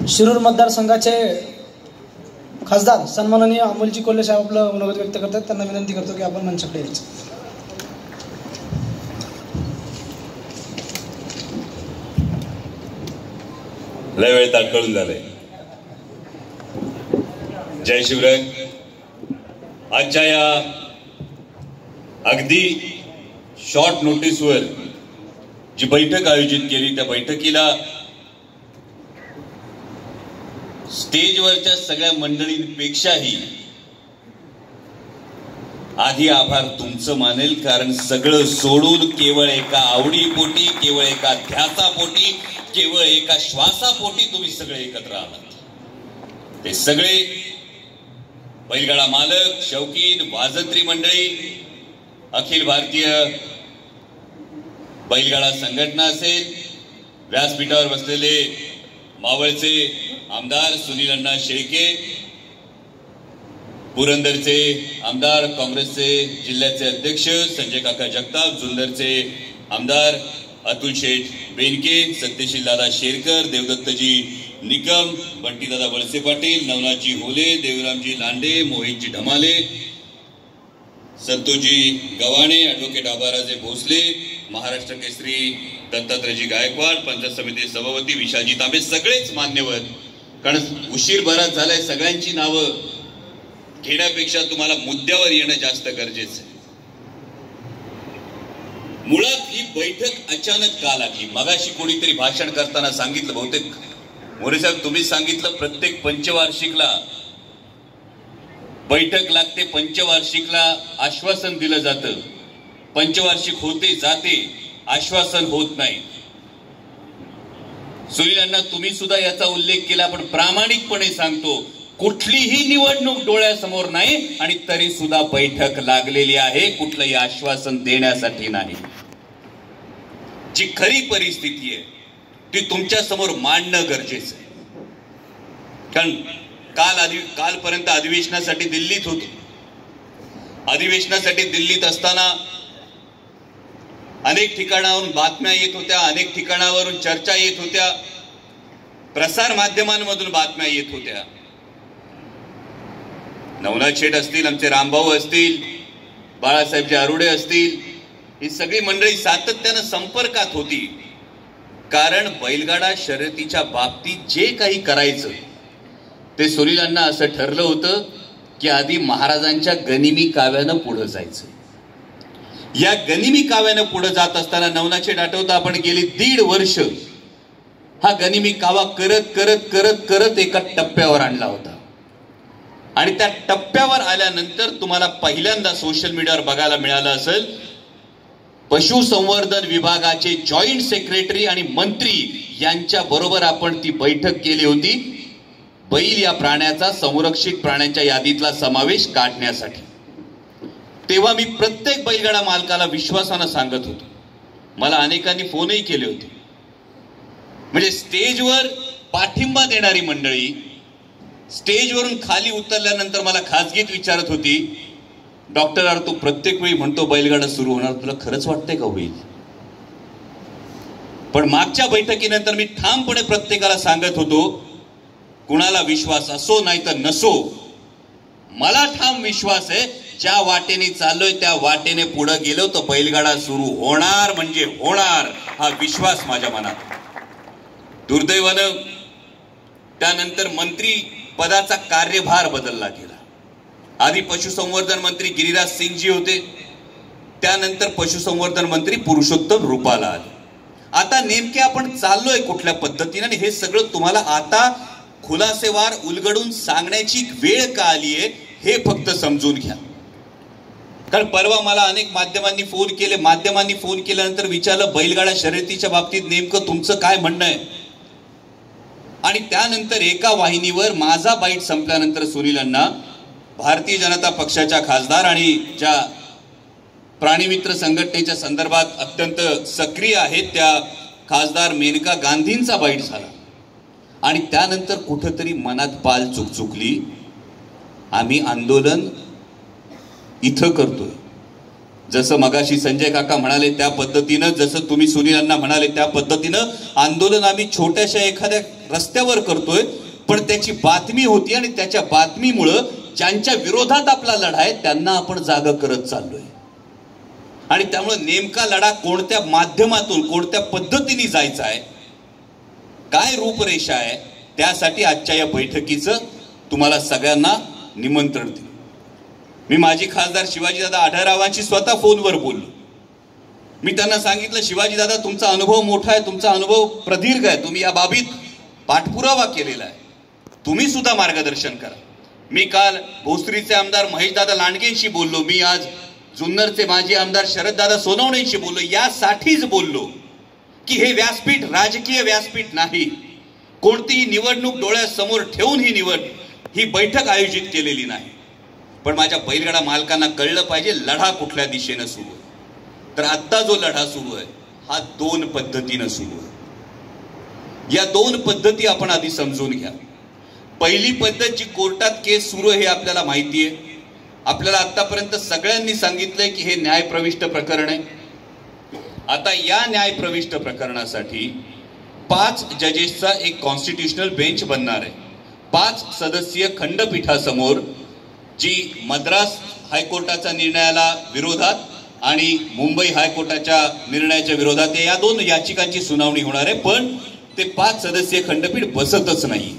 शिरूर मतदारसंघाचे खासदार सन्माननीय अमोलजी कोल्हे साहेब आपलं मनोगत व्यक्त करतात. त्यांना विनंती करतो की आपण मंचाकडे यायचं. लय वेळ ताटकळून झालंय. जय शिवराय. आजच्या या अगदी शॉर्ट नोटीसवर जी बैठक आयोजित केली त्या बैठकीला स्टेजवरच्या सगळ्या मंडळींपेक्षाही आधी आभार तुमचं मानेल, कारण सगळं सोडून केवळ एका आवडीपोटी, केवळ एका ध्यासापोटी, केवळ एका श्वासापोटी तुम्ही सगळे एकत्र आलात. ते सगळे बैलगाडा मालक, शौकीन, वाजंत्री मंडळी, अखिल भारतीय बैलगाडा संघटना असेल, व्यासपीठावर बसलेले मावळचे आमदार सुनील अण्णा शेळके, पुरंदरचे आमदार, काँग्रेसचे जिल्ह्याचे अध्यक्ष संजय काका जगताप, जुन्नरचे आमदार अतुल शेठ बेनके, सत्यशील दादा शेरकर, देवदत्तजी निकम, बंटीदादा वळसे पाटील, नवनाथजी होले, देवरामजी लांडे, मोहितजी ढमाले, संतोषजी गव्हाणे, ॲडव्होकेट आबाराजे भोसले, महाराष्ट्र केसरी दत्तात्रयजी गायकवाड, पंचायत समिती सभापती विशालजी तांबे, सगळेच मान्यवर. कारण उशीर बराच झालाय. सगळ्यांची नावं घेण्यापेक्षा तुम्हाला मुद्द्यावर येणं जास्त गरजेचं आहे. मुळात ही बैठक अचानक का लागली? मगाशी कोणीतरी भाषण करताना सांगितलं, बहुतेक मोरे साहेब तुम्ही सांगितलं, प्रत्येक पंचवार्षिकला बैठक लागते, पंचवार्षिकला आश्वासन दिलं जातं, पंचवार्षिक होते जाते, आश्वासन होत नाही. सुनील अण्णा तुम्ही सुद्धा याचा उल्लेख केला, पण प्रामाणिकपणे सांगतो, कुठलीही निवडणूक डोळ्यासमोर नाही आणि तरी सुद्धा बैठक लागलेली आहे, कुठलंही आश्वासन देण्यासाठी नाही. जी खरी परिस्थिती आहे ती तुमच्या समोर मांडणं गरजेचं आहे. कारण कालपर्यंत अधिवेशनासाठी दिल्लीत होतो. अधिवेशनासाठी दिल्लीत असताना अनेक ठिकाणावरून बातम्या येत होत्या, अनेक ठिकाणावरून चर्चा येत होत्या, प्रसार माध्यमांमधून बातम्या येत होत्या. नवनाथ शेठ असतील, आमचे रामभाऊ असतील, बाळासाहेबजी आरुडे असतील, ही सगळी मंडळी सातत्यानं संपर्कात होती. कारण बैलगाडा शर्यतीच्या बाबतीत जे काही करायचं ते सुनील अण्णा असं ठरलं होतं की आधी महाराजांच्या गनिमी काव्यानं पुढे जायचं. या गनिमी काव्यानं पुढे जात असताना नवनाथ शेठ आठवतं, आपण गेली 1.5 वर्ष हा गनिमी कावा करत करत करत करत एका टप्प्यावर आणला होता. आणि त्या टप्प्यावर आल्यानंतर तुम्हाला पहिल्यांदा सोशल मीडियावर बघायला मिळालं असेल, पशुसंवर्धन विभागाचे जॉईंट सेक्रेटरी आणि मंत्री यांच्या बरोबर आपण ती बैठक केली होती, बैल या प्राण्याचा संरक्षित प्राण्यांच्या यादीतला समावेश काढण्यासाठी. तेव्हा मी प्रत्येक बैलगाडा मालकाला विश्वासानं सांगत होतो. मला अनेकांनी फोनही केले होते. म्हणजे स्टेजवर पाठिंबा देणारी मंडळी स्टेजवरून खाली उतरल्यानंतर मला खासगीत विचारत होती, डॉक्टर अरे तू प्रत्येक वेळी म्हणतो बैलगाडा सुरू होणार, तुला खरंच वाटतंय का होईल? पण मागच्या बैठकीनंतर मी ठामपणे प्रत्येकाला सांगत होतो, कुणाला विश्वास असो नाही तर नसो, मला ठाम विश्वास आहे, ज्या वाटेने चाललोय त्या वाटेने पुढे गेलो तर बैलगाडा सुरू होणार म्हणजे होणार, हा विश्वास माझ्या मनात. दुर्दैवानं त्यानंतर मंत्री पदाचा कार्यभार बदलला गेला. आधी पशुसंवर्धन मंत्री गिरिराज सिंगजी होते, त्यानंतर पशुसंवर्धन मंत्री पुरुषोत्तम रुपाला आले. आता नेमके आपण चाललोय कुठल्या पद्धतीने, आणि हे सगळं तुम्हाला आता खुलासेवार उलगडून सांगण्याची वेळ का आली आहे हे फक्त समजून घ्या. कारण परवा मला अनेक माध्यमांनी फोन केले, माध्यमांनी फोन केल्यानंतर विचारलं, बैलगाडा शर्यतीच्या बाबतीत नेमकं तुमचं काय म्हणणं आहे? आणि त्यानंतर एका वाहिनीवर माझा बाईट संपल्यानंतर सुनील अण्णा भारतीय जनता पक्षाच्या खासदार आणि ज्या प्राणीमित्र संघटनेच्या संदर्भात अत्यंत सक्रिय आहेत त्या खासदार मेनका गांधींचा बाईट झाला. आणि त्यानंतर कुठंतरी मनात पाल चुकचुकली, आम्ही आंदोलन इथं करतोय, जसं मगाशी संजय काका म्हणाले त्या पद्धतीनं, जसं तुम्ही सुनील अण्णा म्हणाले त्या पद्धतीनं आंदोलन आम्ही छोट्याशा एखाद्या रस्त्यावर करतोय, पण त्याची बातमी होती आणि त्याच्या बातमीमुळं ज्यांच्या विरोधात आपला लढा आहे त्यांना आपण जागं करत चाललोय. आणि त्यामुळे नेमका लढा कोणत्या माध्यमातून कोणत्या पद्धतीने जायचा आहे, काय रूपरेषा आहे, त्यासाठी आजच्या या बैठकीचं तुम्हाला सगळ्यांना निमंत्रण दिलं. मी माजी खासदार शिवाजीदादा आढळरावांशी स्वतः फोनवर बोललो. मी त्यांना सांगितलं, शिवाजीदादा तुमचा अनुभव मोठा आहे, तुमचा अनुभव प्रदीर्घ आहे, तुम्ही या बाबीत पाठपुरावा केलेला आहे, तुम्ही सुद्धा मार्गदर्शन करा. मी काल भोसरीचे आमदार महेशदादा लांडगेंशी बोललो, मी आज जुन्नरचे माजी आमदार शरददादा सोनवणेंशी बोललो. यासाठीच बोललो की हे व्यासपीठ राजकीय व्यासपीठ नाही, कोणतीही निवडणूक डोळ्यासमोर ठेवून ही बैठक आयोजित केलेली नाही. पण माझ्या बैलगाडा मालकांना कळलं पाहिजे लढा कुठल्या दिशेनं सुरू आहे. तर आत्ता जो लढा सुरू आहे हा 2 पद्धतीनं सुरू आहे. या 2 पद्धती आपण आधी समजून घ्या. पहिली पद्धत जी कोर्टात केस सुरू आहे हे आपल्याला माहिती आहे. आपल्याला आतापर्यंत सगळ्यांनी सांगितलंय की हे न्यायप्रविष्ट प्रकरण आहे. आता या न्यायप्रविष्ट प्रकरणासाठी 5 जजेसचा एक कॉन्स्टिट्युशनल बेंच बनणार आहे. 5 सदस्यीय खंडपीठासमोर जी मद्रास हायकोर्टाच्या निर्णयाला विरोधात आणि मुंबई हायकोर्टाच्या निर्णयाच्या विरोधात या 2 याचिकांची सुनावणी होणार आहे. पण ते 5 सदस्यीय खंडपीठ बसतच नाही.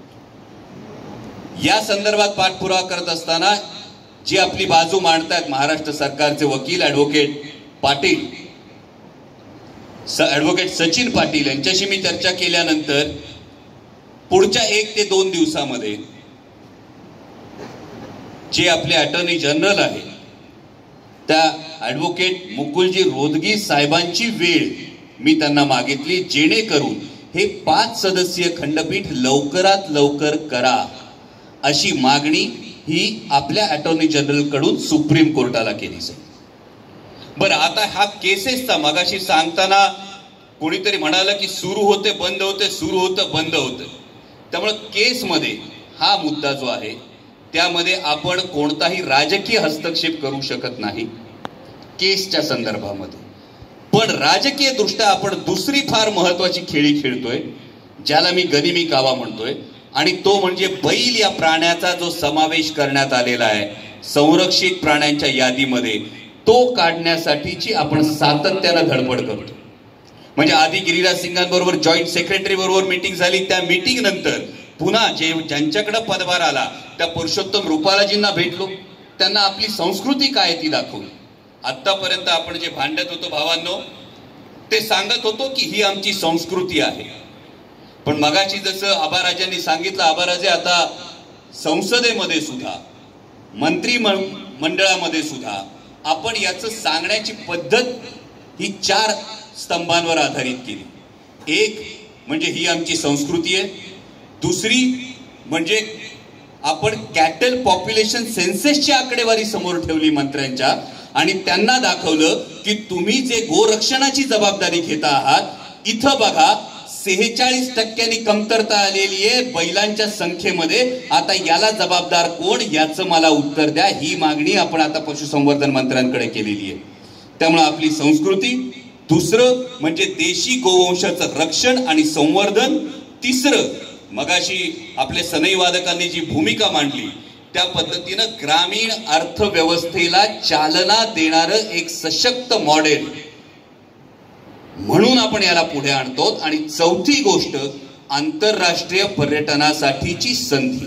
या संदर्भात पाठपुरावा करत असताना जी आपली बाजू मांडतात महाराष्ट्र सरकारचे वकील ॲडव्होकेट पाटील, ॲडव्होकेट सचिन पाटील यांच्याशी मी चर्चा केल्यानंतर पुढच्या 1 ते 2 दिवसामध्ये जे आपले अटॉर्नी जनरल आहे त्या ॲडव्होकेट मुकुलजी रोदगी साहेबांची वेळ मी त्यांना मागितली, जेणेकरून हे 5 सदस्यीय खंडपीठ लवकरात लवकर करा अशी मागणी ही आपल्या अटॉर्नी जनरल कडून सुप्रीम कोर्टाला केली जाईल. बरं, आता हा केसेसचा मगाशी सांगताना कोणीतरी म्हणालं की सुरू होते बंद होते, सुरू होतं बंद होतं. त्यामुळे केसमध्ये हा मुद्दा जो आहे त्यामध्ये आपण कोणताही राजकीय हस्तक्षेप करू शकत नाही केसच्या संदर्भामध्ये. पण राजकीय दृष्ट्या आपण दुसरी फार महत्वाची खेळी खेळतोय, ज्याला मी गनिमी कावा म्हणतोय, आणि तो म्हणजे बैल या प्राण्याचा जो समावेश करण्यात आलेला आहे संरक्षित प्राण्यांच्या यादीमध्ये, तो काढण्यासाठीची आपण सातत्यानं धडपड करतो. म्हणजे आधी गिरिराज सिंगांबरोबर जॉईंट सेक्रेटरी बरोबर मीटिंग झाली, त्या मीटिंग नंतर पुन्हा ज्यांच्याकडे पदभार आला त्या पुरुषोत्तम रुपालाजींना भेटलो, त्यांना आपली संस्कृती काय ती दाखवली. आतापर्यंत आपण जे भांडत होतो भावांनो, ते सांगत होतो की ही आमची संस्कृती आहे. पण मगाची जसं आबाराजांनी सांगितलं, आबाराजे आता संसदेमध्ये सुद्धा मंत्री मंडळामध्ये सुद्धा आपण याचं सांगण्याची पद्धत ही 4 स्तंभांवर आधारित केली. एक म्हणजे ही आमची संस्कृती आहे, दुसरी म्हणजे आपण कॅटल पॉप्युलेशन सेन्ससची आकडेवारी समोर ठेवली मंत्र्यांच्या, आणि त्यांना दाखवलं की तुम्ही जे गोरक्षणाची जबाबदारी घेता आहात इथं बघा 46% कमतरता आलेली आहे बैलांच्या संख्येमध्ये. आता याला जबाबदार कोण याचं मला उत्तर द्या, ही मागणी आपण आता पशुसंवर्धन मंत्र्यांकडे केलेली आहे. त्यामुळे आपली संस्कृती, दुसरं म्हणजे देशी गोवंशाचं रक्षण आणि संवर्धन, तिसरं मगाशी आपले सनई वादकांनी जी भूमिका मांडली त्या पद्धतीनं ग्रामीण अर्थव्यवस्थेला चालना देणारं एक सशक्त मॉडेल म्हणून आपण याला पुढे आणतो. आणि चौथी गोष्ट आंतरराष्ट्रीय पर्यटनासाठीची संधी.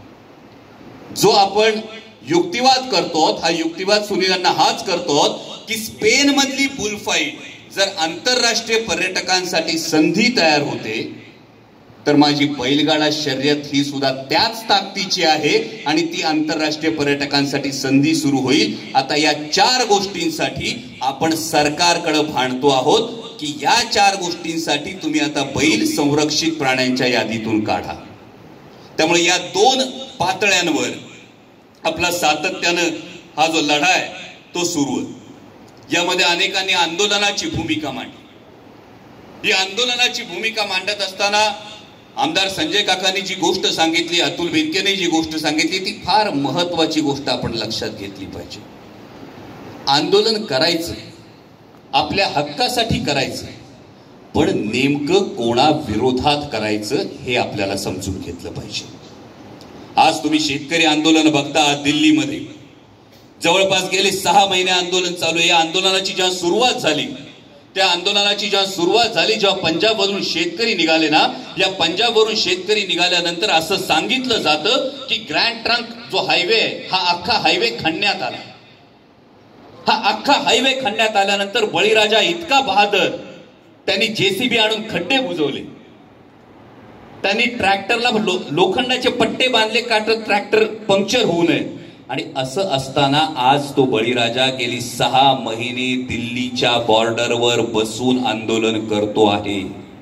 जो आपण युक्तिवाद करतो, हा युक्तिवाद सुनीलांना हाच करतो की स्पेन मधली बुलफाईट जर आंतरराष्ट्रीय पर्यटकांसाठी संधी तयार होते तर माझी बैलगाडा शर्यत ही सुद्धा त्याच ताकदीची आहे आणि ती आंतरराष्ट्रीय पर्यटकांसाठी संधी सुरू होईल. आता या 4 गोष्टींसाठी आपण सरकारकडे भांडतो आहोत की या 4 गोष्टींसाठी तुम्ही आता बैल संरक्षित प्राण्यांच्या यादीतून काढा. त्यामुळे या 2 पातळ्यांवर आपला सातत्यानं हा जो लढा आहे तो सुरू आहे. यामध्ये अनेकांनी आंदोलनाची भूमिका मांडली. ही आंदोलनाची भूमिका मांडत असताना आमदार संजय काकांनी जी गोष्ट सांगितली, अतुल बेनकेने जी गोष्ट सांगितली, ती फार महत्वाची गोष्ट आपण लक्षात घेतली पाहिजे. आंदोलन करायचं, आपल्या हक्कासाठी करायचं, पण नेमकं कोणा विरोधात करायचं हे आपल्याला समजून घेतलं पाहिजे. आज तुम्ही शेतकरी आंदोलन बघता दिल्लीमध्ये, जवळपास गेले 6 महिने आंदोलन चालू आहे. या आंदोलनाची जेव्हा सुरुवात झाली, जेव्हा पंजाबवरून शेतकरी निघाले ना, या पंजाबवरून शेतकरी निघाल्यानंतर असं सांगितलं जातं की ग्रँड ट्रंक जो हायवे आहे, हा अख्खा हायवे खणण्यात आला. हा अख्खा हायवे खणण्यात आल्यानंतर बळीराजा इतका बहादर, त्यांनी जेसीबी आणून खड्डे बुजवले, त्यांनी ट्रॅक्टरला लोखंडाचे पट्टे बांधले का ट्रॅक्टर पंक्चर होऊ नये. आणि असं असताना आज तो बळीराजा गेली 6 महिने दिल्लीच्या बॉर्डरवर बसून आंदोलन करतो आहे.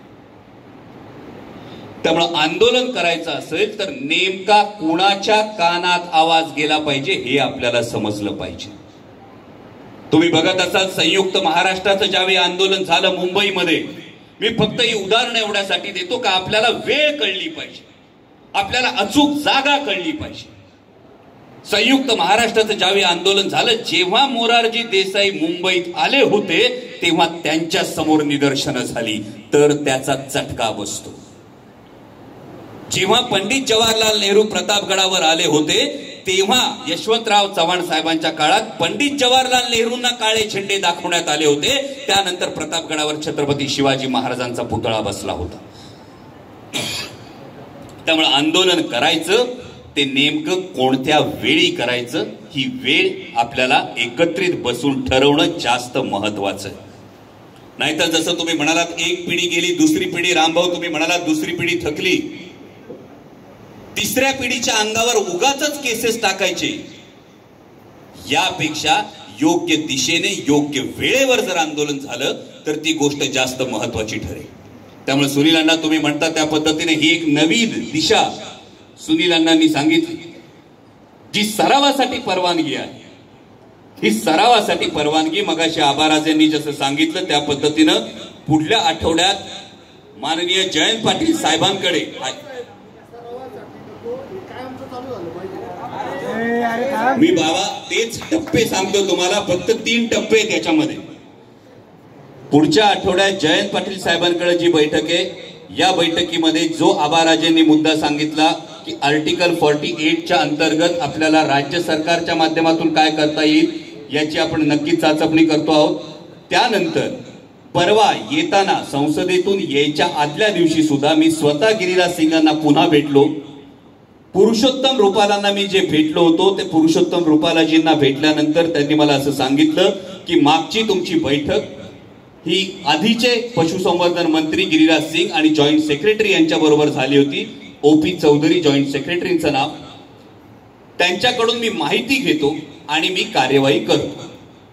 त्यामुळे आंदोलन करायचं असेल तर नेमका कुणाच्या कानात आवाज गेला पाहिजे हे आपल्याला समजलं पाहिजे. तुम्ही बघत असाल संयुक्त महाराष्ट्राचं ज्यावेळी आंदोलन झालं मुंबईमध्ये, मी फक्त ही उदाहरण एवढ्यासाठी देतो का आपल्याला वेळ कळली पाहिजे, आपल्याला अचूक जागा कळली पाहिजे. संयुक्त महाराष्ट्राचं ज्यावेळी आंदोलन झालं, जेव्हा मोरारजी देसाई मुंबईत आले होते तेव्हा त्यांच्या समोर निदर्शनं झाली, तर त्याचा चटका बसतो. जेव्हा पंडित जवाहरलाल नेहरू प्रतापगडावर आले होते तेव्हा यशवंतराव चव्हाण साहेबांच्या काळात पंडित जवाहरलाल नेहरूंना काळे झेंडे दाखवण्यात आले होते. त्यानंतर प्रतापगडावर छत्रपती शिवाजी महाराजांचा पुतळा बसला होता. त्यामुळे आंदोलन करायचं ते नेमकं कोणत्या वेळी करायचं, ही वेळ आपल्याला एकत्रित बसून ठरवणं जास्त महत्वाचं आहे. नाहीतर जसं तुम्ही म्हणालात एक पिढी गेली, दुसरी पिढी, रामभाऊ तुम्ही म्हणालात दुसरी पिढी थकली, तिसऱ्या पिढीच्या अंगावर उगाचच केसेस टाकायचे, यापेक्षा योग्य दिशेने योग्य वेळेवर जर आंदोलन झालं तर ती गोष्ट जास्त महत्वाची ठरेल. त्यामुळे सुनील अण्णा तुम्ही म्हणता त्या पद्धतीने ही एक नवीन दिशा सुनील अण्णांनी सांगितली, जी सरावासाठी परवानगी आहे. ही सरावासाठी परवानगी मगाशी आबाराजेंनी जसं सांगितलं त्या पद्धतीनं पुढल्या आठवड्यात माननीय जयंत पाटील साहेबांकडे, मी बाबा तेच टप्पे सांगतो तुम्हाला, फक्त 3 टप्पे आहेत त्याच्यामध्ये. पुढच्या आठवड्यात जयंत पाटील साहेबांकडे जी बैठक आहे, या बैठकीमध्ये जो आबाराजेंनी मुद्दा सांगितला की आर्टिकल 48च्या अंतर्गत आपल्याला राज्य सरकारच्या माध्यमातून काय करता येईल याची आपण नक्कीच चाचपणी करतो आहोत. त्यानंतर परवा येताना संसदेतून यायच्या आदल्या दिवशी सुद्धा मी स्वतः गिरिराज सिंगांना पुन्हा भेटलो. पुरुषोत्तम रुपालांना मी जे भेटलो होतो ते पुरुषोत्तम रुपालाजींना भेटल्यानंतर त्यांनी मला असं सांगितलं की मागची तुमची बैठक ही आधीचे पशुसंवर्धन मंत्री गिरिराज सिंग आणि जॉईंट सेक्रेटरी यांच्याबरोबर झाली होती. OP चौधरी जॉईंट सेक्रेटरींचं नाव, त्यांच्याकडून मी माहिती घेतो आणि मी कार्यवाही करतो.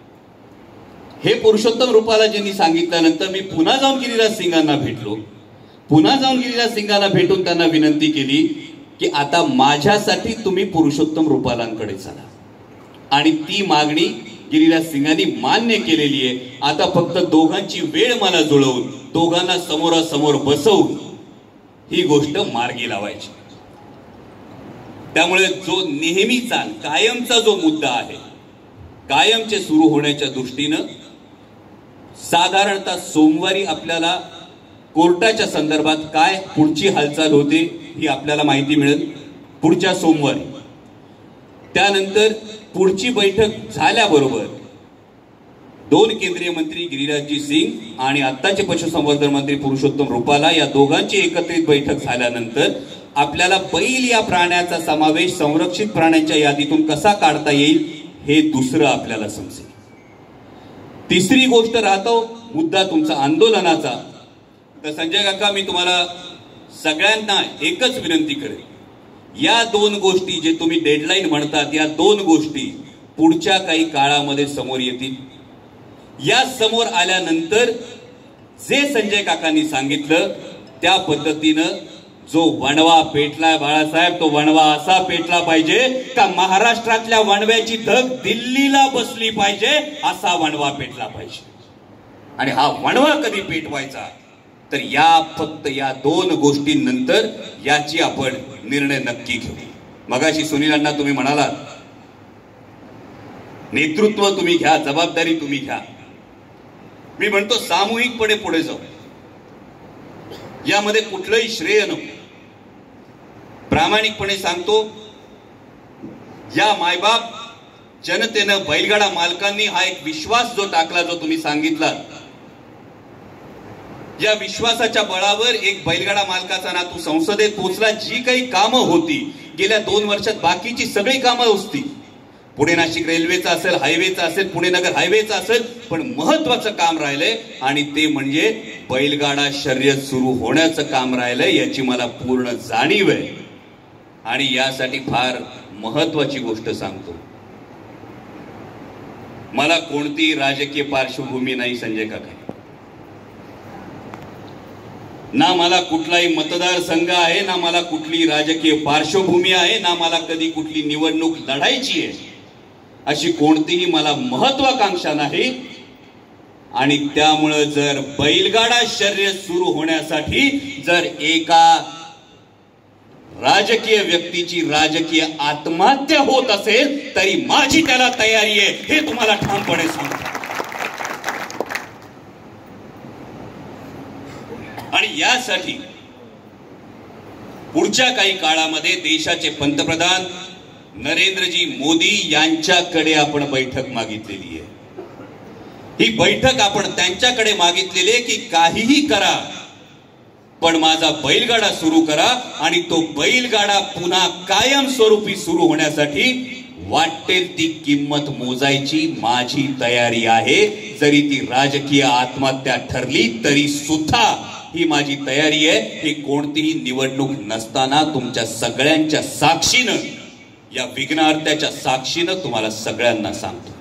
हे पुरुषोत्तम रुपालाजींनी सांगितल्यानंतर मी पुन्हा जाऊन गिरिराज सिंगांना भेटलो. पुन्हा जाऊन गिरिराज सिंगांना भेटून त्यांना विनंती केली की आता माझ्यासाठी तुम्ही पुरुषोत्तम रुपालांकडे चला, आणि ती मागणी गिरिराज सिंगांनी मान्य केलेली आहे. आता फक्त दोघांची वेळ मला जुळवून, दोघांना समोरासमोर बसवून ही गोष्ट मार्गी लावायची. त्यामुळे जो नेहमीचा कायमचा जो मुद्दा आहे, कायमचे सुरू होण्याच्या दृष्टीनं साधारणतः सोमवारी आपल्याला कोर्टाच्या संदर्भात काय पुढची हालचाल होते ही आपल्याला माहिती मिळेल पुढच्या सोमवारी. त्यानंतर पुढची बैठक झाल्याबरोबर 2 केंद्रीय मंत्री गिरिराजजी सिंग आणि आत्ताचे पशुसंवर्धन मंत्री पुरुषोत्तम रुपाला या दोघांची एकत्रित बैठक झाल्यानंतर आपल्याला बैल या प्राण्याचा समावेश संरक्षित प्राण्यांच्या यादीतून कसा काढता येईल हे दुसरं आपल्याला समजेल. तिसरी गोष्ट राहतो मुद्दा तुमचा आंदोलनाचा. तर संजय काका, मी तुम्हाला सगळ्यांना एकच विनंती करेन, या 2 गोष्टी जे तुम्ही डेडलाईन म्हणतात, या 2 गोष्टी पुढच्या काही काळामध्ये समोर येतील. या समोर आल्यानंतर जे संजय काकांनी सांगितलं त्या पद्धतीनं जो वणवा पेटलाय बाळासाहेब, तो वणवा असा पेटला पाहिजे का महाराष्ट्रातल्या वणव्याची धग दिल्लीला बसली पाहिजे, असा वणवा पेटला पाहिजे. आणि हा वणवा कधी पेटवायचा तर फक्त या 2 गोष्टींनंतर याची आपण निर्णय नक्की घेऊ. मगाशी सुनील अण्णा तुम्ही म्हणालात नेतृत्व तुम्ही घ्या, जबाबदारी तुम्ही घ्या. मी म्हणतो सामूहिकपणे पुढे जाऊ. यामध्ये कुठलंही श्रेय नको. प्रामाणिकपणे सांगतो, या मायबाप जनतेनं, बैलगाडा मालकांनी हा एक विश्वास जो टाकला, जो तुम्ही सांगितला, या विश्वासाच्या बळावर एक बैलगाडा मालकाचा नातू संसदेत पोहोचला. जी काही कामं होती गेल्या 2 वर्षात, बाकीची सगळी कामं होती, पुणे नाशिक रेल्वेचं असेल, हायवेचं असेल, पुणे नगर हायवेचं असेल, पण महत्वाचं काम राहिलंय आणि ते म्हणजे बैलगाडा शर्यत सुरू होण्याचं काम राहिलंय. याची मला पूर्ण जाणीव आहे. आणि यासाठी फार महत्वाची गोष्ट सांगतो, मला कोणती राजकीय पार्श्वभूमी नाही संजय काका, ना मला कुठलाही मतदारसंघ आहे, ना मला कुठली राजकीय पार्श्वभूमी आहे, ना मला कधी कुठली निवडणूक लढायची आहे, अशी कोणतीही मला महत्वाकांक्षा नाही. आणि त्यामुळे जर बैलगाडा शर्यत सुरू होण्यासाठी जर एका राजकीय व्यक्तीची राजकीय आत्महत्या होत असेल तरी माझी त्याला तयारी आहे, हे तुम्हाला ठामपणे सांगतो. आणि यासाठी पुढच्या काही काळामध्ये देशाचे पंतप्रधान नरेंद्रजी मोदी यांच्याकडे आपण बैठक मागितलेली आहे. ही बैठक आपण त्यांच्याकडे मागितलेली आहे की काहीही करा, पण माझा बैलगाडा सुरू करा. आणि तो बैलगाडा पुन्हा कायमस्वरूपी सुरू होण्यासाठी वाटेल ती किंमत मोजायची माझी तयारी आहे. जरी ती राजकीय आत्महत्या ठरली तरी सुद्धा ही माझी तयारी आहे. ही कोणतीही निवडणूक नसताना तुमच्या सगळ्यांच्या साक्षीनं, या विघ्नार्थ्याच्या साक्षीनं तुम्हाला सगळ्यांना सांगतो.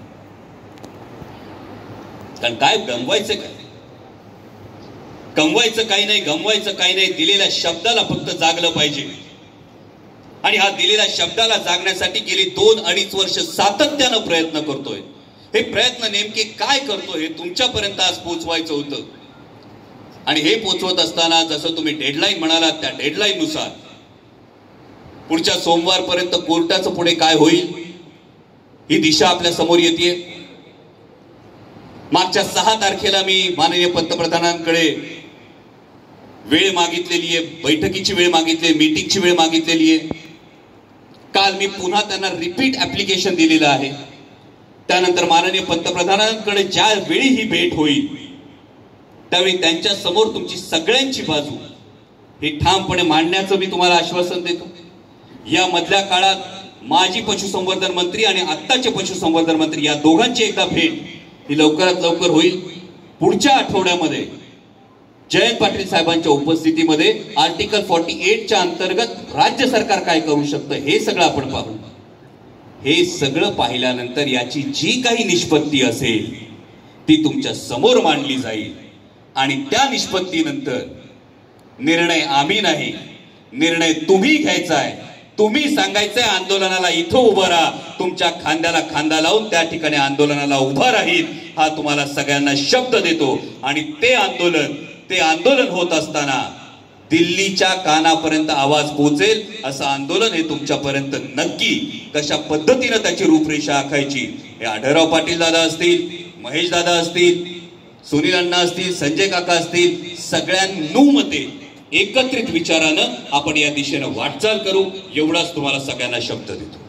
कारण काय गमवायचं काय, कमवायचं काही नाही, गमवायचं काही नाही. दिलेल्या शब्दाला फक्त जागलं पाहिजे. आणि हा दिलेल्या शब्दाला जागण्यासाठी गेली 2-2.5 वर्ष सातत्यानं प्रयत्न करतोय. हे प्रयत्न नेमके काय करतोय हे तुमच्यापर्यंत आज पोहोचवायचं होतं. आणि हे पोहोचवत असताना जसं तुम्ही डेडलाईन म्हणालात, त्या डेडलाईन नुसार पुढच्या सोमवारपर्यंत कोर्टाचं पुढे काय होईल ही दिशा आपल्या समोर येते. मागच्या 6 तारखेला मी माननीय पंतप्रधानांकडे वेळ मागितलेली आहे, बैठकीची वेळ मागितली, मीटिंगची वेळ मागितलेली आहे. काल मी पुन्हा त्यांना रिपीट ऍप्लिकेशन दिलेलं आहे. त्यानंतर माननीय पंतप्रधानांकडे ज्या वेळी ही भेट होईल त्यावेळी त्यांच्या समोर तुमची सगळ्यांची बाजू ही ठामपणे मांडण्याचं मी तुम्हाला आश्वासन देतो. या मधल्या काळात माजी पशुसंवर्धन मंत्री आणि आत्ताचे पशुसंवर्धन मंत्री या दोघांची एकदा भेट ही लवकरात लवकर होईल. पुढच्या आठवड्यामध्ये जयंत पाटील साहेबांच्या उपस्थितीमध्ये आर्टिकल 48च्या अंतर्गत राज्य सरकार काय करू शकतं हे सगळं आपण पाहू. हे सगळं पाहिल्यानंतर याची जी काही निष्पत्ती असेल ती तुमच्या समोर मांडली जाईल. आणि त्या निष्पत्तीनंतर निर्णय आम्ही नाही, निर्णय तुम्ही घ्यायचा आहे. तुम्ही सांगायचंय आंदोलनाला इथं उभं राहा, तुमच्या खांद्याला खांदा लावून त्या ठिकाणी आंदोलनाला उभा राहील हा तुम्हाला सगळ्यांना शब्द देतो. आणि ते आंदोलन होत असताना दिल्लीच्या कानापर्यंत आवाज पोहोचेल असं आंदोलन हे तुमच्यापर्यंत नक्की कशा पद्धतीनं त्याची रूपरेषा आखायची हे आढळराव पाटील दादा असतील, महेश दादा असतील, सुनील अण्णा असतील, संजय काका असतील, सगळ्यांनुमते एकत्रित विचारानं आपण या दिशेनं वाटचाल करू एवढाच तुम्हाला सगळ्यांना शब्द देतो.